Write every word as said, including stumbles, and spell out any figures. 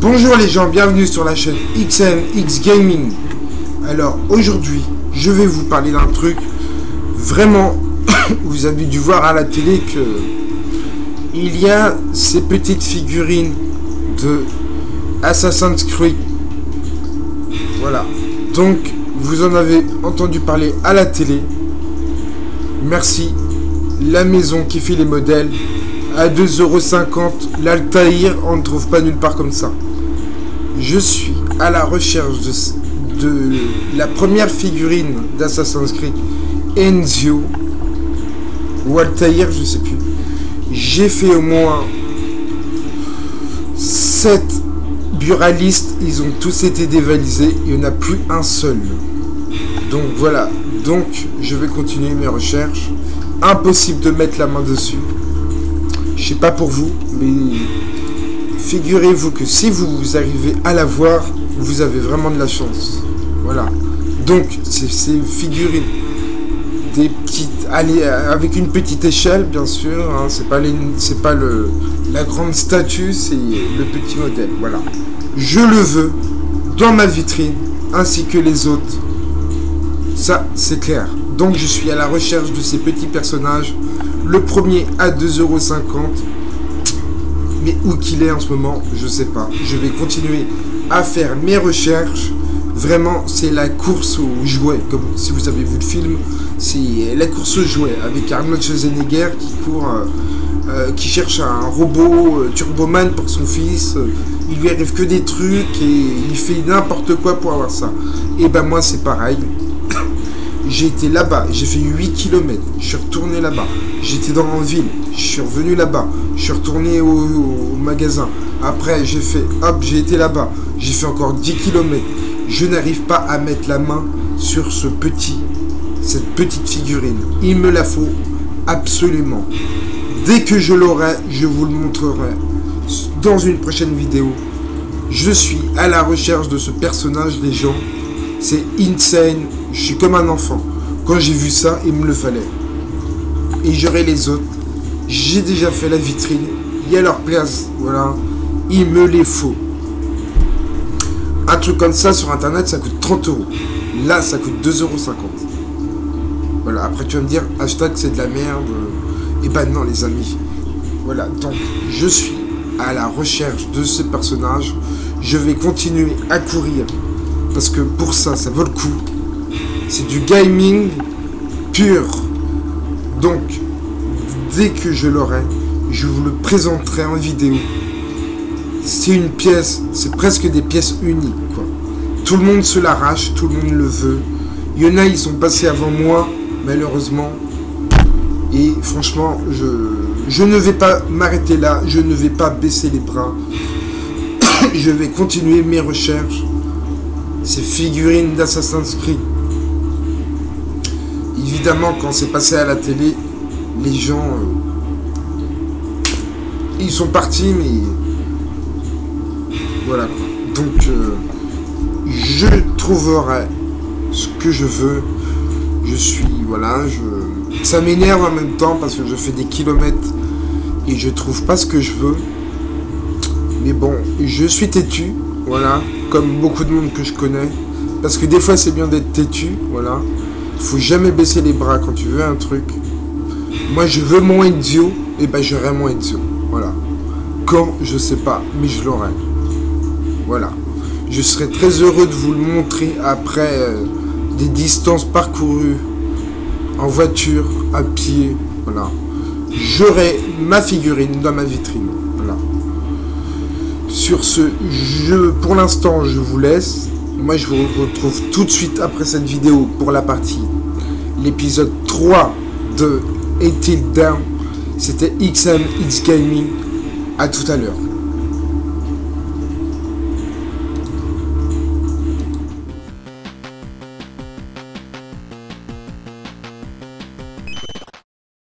Bonjour les gens, bienvenue sur la chaîne X M X Gaming. Alors aujourd'hui, je vais vous parler d'un truc. Vraiment, vous avez dû voir à la télé que il y a ces petites figurines de Assassin's Creed. Voilà. Donc, vous en avez entendu parler à la télé. Merci. La maison qui fait les modèles. À deux euros cinquante, l'Altaïr, on ne trouve pas nulle part comme ça. Je suis à la recherche de, de la première figurine d'Assassin's Creed, Ezio ou Altaïr, je sais plus. J'ai fait au moins sept buralistes, ils ont tous été dévalisés, il n'y en a plus un seul. Donc voilà, donc je vais continuer mes recherches. Impossible de mettre la main dessus. Je sais pas pour vous, mais figurez-vous que si vous arrivez à la voir, vous avez vraiment de la chance. Voilà. Donc, c'est ces figurines, des petites, allez, avec une petite échelle, bien sûr. Hein, c'est pas les, c'est pas le, la grande statue, c'est le petit modèle. Voilà. Je le veux dans ma vitrine, ainsi que les autres. Ça, c'est clair. Donc, je suis à la recherche de ces petits personnages. Le premier à deux euros cinquante. Mais où qu'il est en ce moment, je sais pas. Je vais continuer à faire mes recherches. Vraiment, c'est la course aux jouets. Comme si vous avez vu le film, c'est la course aux jouets avec Arnold Schwarzenegger qui court, euh, euh, qui cherche un robot euh, Turboman pour son fils. Il lui arrive que des trucs et il fait n'importe quoi pour avoir ça. Et ben moi, c'est pareil. J'ai été là-bas, j'ai fait huit kilomètres, je suis retourné là-bas, j'étais dans la ville, je suis revenu là-bas, je suis retourné au, au, au magasin, après j'ai fait, hop, j'ai été là-bas, j'ai fait encore dix kilomètres, je n'arrive pas à mettre la main sur ce petit, cette petite figurine, il me la faut absolument. Dès que je l'aurai, je vous le montrerai dans une prochaine vidéo. Je suis à la recherche de ce personnage, les gens. C'est insane, je suis comme un enfant. Quand j'ai vu ça, il me le fallait. Et j'aurai les autres. J'ai déjà fait la vitrine. Il y a leur place, voilà. Il me les faut. Un truc comme ça sur internet, ça coûte trente euros. Là, ça coûte deux euros cinquante. Voilà, après tu vas me dire, hashtag c'est de la merde. Et ben non les amis. Voilà, donc je suis à la recherche de ce personnage. Je vais continuer à courir. Parce que pour ça, ça vaut le coup. C'est du gaming pur. Donc, dès que je l'aurai, je vous le présenterai en vidéo. C'est une pièce, c'est presque des pièces uniques, quoi. Tout le monde se l'arrache, tout le monde le veut. Il y en a, ils sont passés avant moi, malheureusement. Et franchement, je, je ne vais pas m'arrêter là. Je ne vais pas baisser les bras. Je vais continuer mes recherches. Ces figurines d'Assassin's Creed. Évidemment, quand c'est passé à la télé, les gens, euh, ils sont partis, mais voilà quoi. Donc, euh, je trouverai ce que je veux. Je suis, voilà, je, ça m'énerve en même temps parce que je fais des kilomètres et je trouve pas ce que je veux. Mais bon, je suis têtu, voilà. Comme beaucoup de monde que je connais, parce que des fois c'est bien d'être têtu, voilà. Faut jamais baisser les bras quand tu veux un truc. Moi je veux mon Ezio, et ben j'aurai mon Ezio, voilà. Quand, je sais pas, mais je l'aurai. Voilà. Je serai très heureux de vous le montrer après euh, des distances parcourues en voiture, à pied, voilà. J'aurai ma figurine dans ma vitrine, voilà. Sur ce, je, pour l'instant, je vous laisse. Moi, je vous retrouve tout de suite après cette vidéo pour la partie, l'épisode trois de Until Dawn. C'était X M X Gaming. À tout à l'heure.